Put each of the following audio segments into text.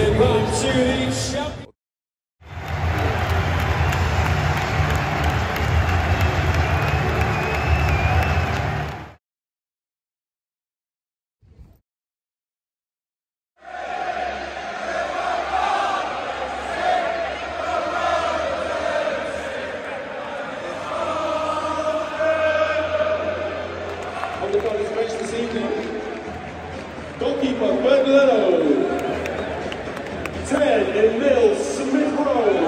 Goalkeeper, Woodlands. 10 in middle, Smith Road.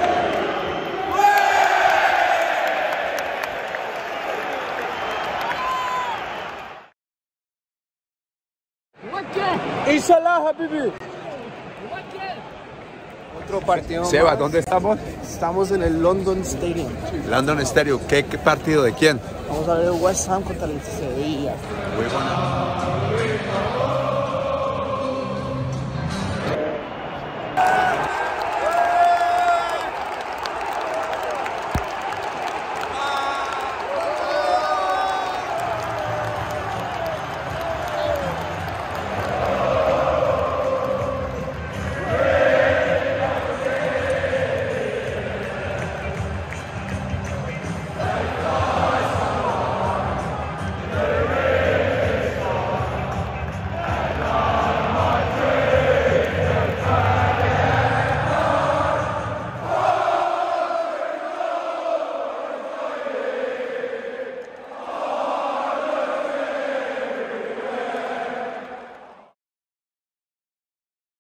Inshallah, habibi. Otro partido. Seba, ¿dónde estamos? Estamos en el London Stadium. London Stereo. ¿Qué partido de quién? Vamos a ver el West Ham contra el Sevilla. Muy bueno.